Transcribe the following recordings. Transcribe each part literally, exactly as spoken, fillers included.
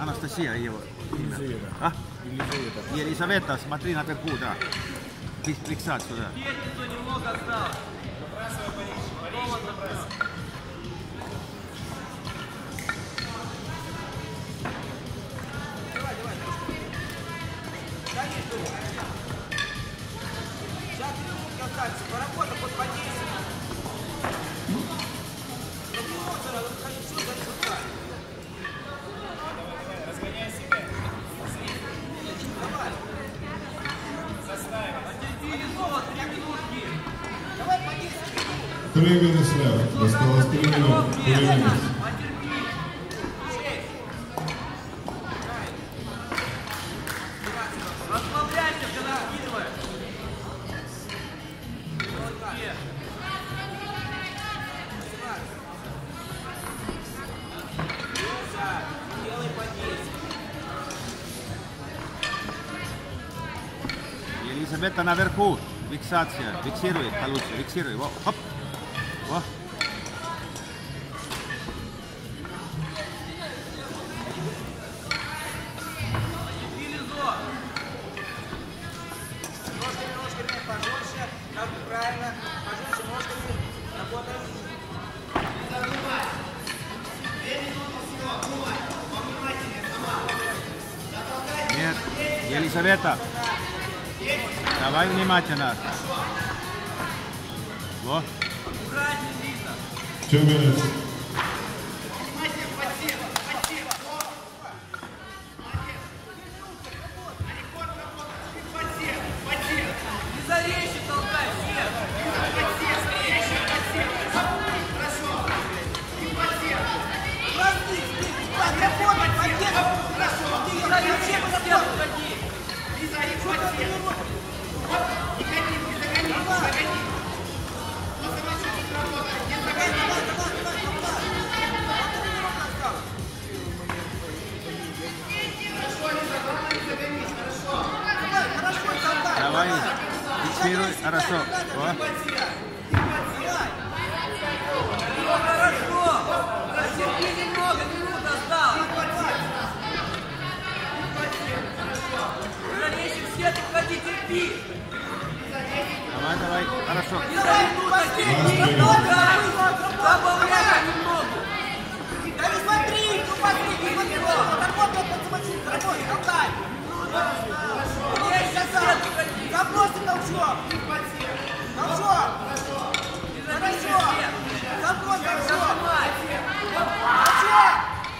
Анастасия его имя. Елизавета. А? Елизавета. Елизавета, смотри наверху, да. Фиксацию, да. Немного осталось. Сейчас минутки останется, поработа под подействием. Разгоняй себя. Давай. Заставим. Давай подействуем. Three minutes left. Осталось три минуты. Three minutes. Расслабляйся, когда вкидываешь. Делай подействие. Елизавета наверху. Фиксация. Фиксируй получше. Фиксируй. Во. Хоп. Во. Ножками, ножками, пожестче, как правильно, пожестче ножками, работаем. Нет. Елизавета. Давай внимательно. Во. Two minutes. Не зарежь, толкай, всех. Давай. Фиксируй. Хорошо. Во. Хорошо. Потерпи немного, минут осталось. Зарежь всех, уходи, терпи. Давай, давай. Хорошо. Не зарежь, немного. Добавляй понемногу. Да не смотри, ну смотри, не смотри, работай, подсмотри, работай, толкай. Есть сейчас уходи. Забросим толчок. Толчок. Хорошо. Заброс, толчок. Толчок.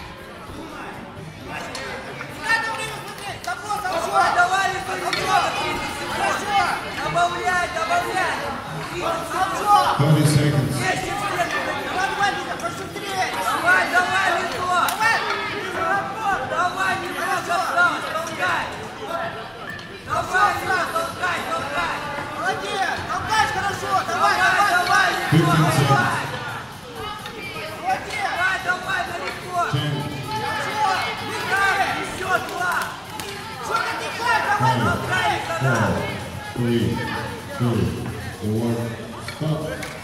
Не надо время смотреть. Заброс, толчок. Давай, немного, тридцать секунд. Хорошо. Добавляй, добавляй. Толчок. thirty seconds. Есть всех уходи. Давай, давай, Лиза, пошустрее. Давай, давай, лицо. Давай. Работа. Давай, немного осталось, толкай. Давай, Лиза, толкай, толкай. Молодец. Толкаешь хорошо. Давай, Давай, давай, давай, давай. лицо, давай. Молодец. Давай, давай, далеко. Ten, Толчок. Давай, еще два. Что ты тихо? Давай, Толкай, толкай. тогда. four, three, two, one. Stop.